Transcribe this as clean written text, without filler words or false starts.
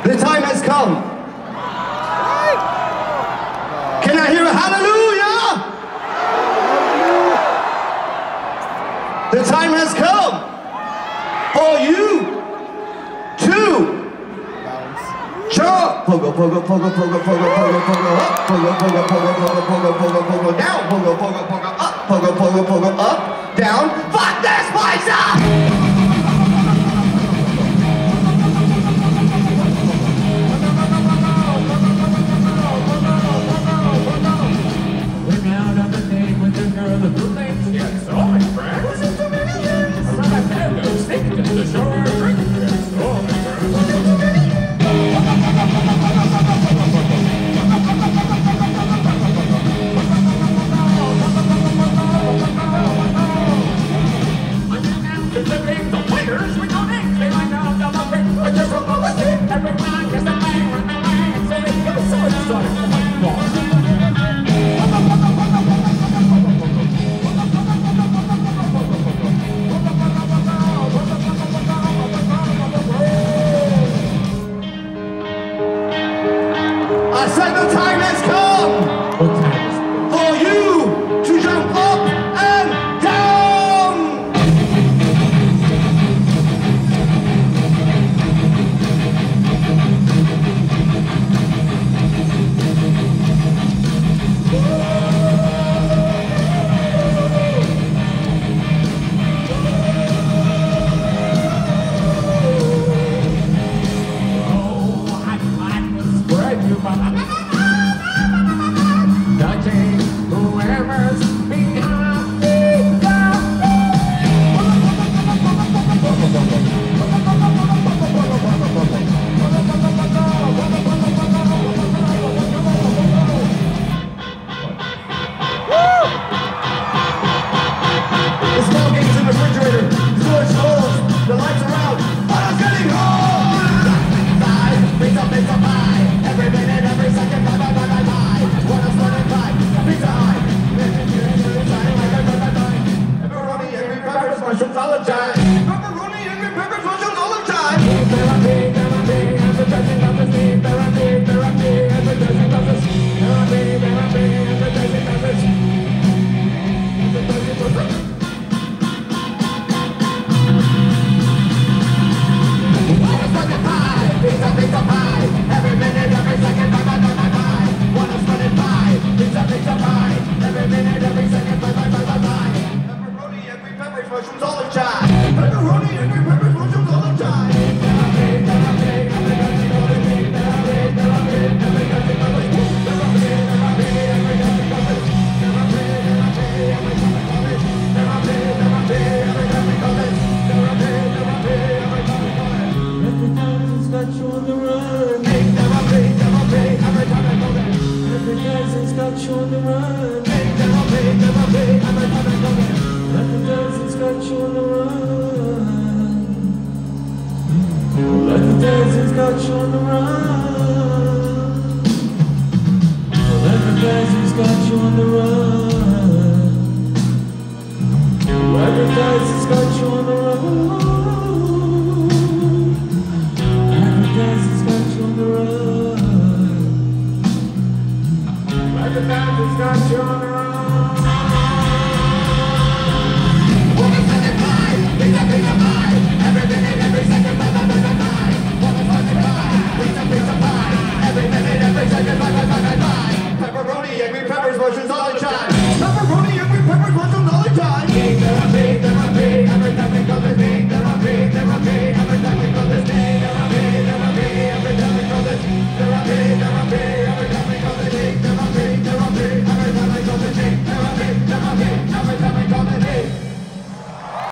The time has come. Can I hear a hallelujah? The time has come for you to jump. Pogo, pogo, pogo, pogo, pogo, pogo, pogo, up. Pogo, pogo, pogo, pogo, pogo, pogo, pogo, down. Pogo, pogo, pogo, up. Pogo, pogo, pogo, up, down. Fuck this place up! I said the time has come. What time is it? For you to jump up and down. The small games in the refrigerator, the doors closed, the lights are out, but I'm getting home! Pizza, pizza pie, every minute, every second, bye, bye, bye, bye, bye. When I'm starting by, pizza high, pepperoni, angry peppers, mushrooms, olive thyme. Pepperoni, angry peppers, mushrooms, olive thyme. Therapy, therapy, advertising of the steam. Therapy, therapy, advertising of the steam. Therapy, therapy, advertising of the steam. Pizza, pizza pie, every minute, every second, bye, bye, bye, bye, bye. Wanna split it by, pizza, pizza pie, every minute, every second, bye, bye, bye, bye, bye. Pepperoni, angry peppers, mushrooms, olive thyme. Pepperoni, angry peppers, mushrooms, olive thyme. Therapy, therapy, advertising of the steam. Therapy, therapy, advertising of the steam. Therapy, therapy, advertising of the steam. Therapy, therapy, advertising of the steam. Therapy, therapy, advertising of the steam. Therapy, therapy, advertising of the steam. Got you on the run. Hey, therapy, therapy, every time I go there. Every dance got you on the run. Hey, therapy, therapy, every time I go there. Every dance got you on the run. Every dance got you on the run. Every dance got you on the run. Every dance got you on the run. It's got you on the run. Like the bandit's got you on the run. Woman fucking pie, pizza, pizza pie. Every minute, every second, bye, bye, bye, bye, bye. Woman fucking pie, pizza, pizza pie. Every minute, every second, bye, bye, bye, bye, bye. Pepperoni, angry peppers, mushrooms, olive thyme.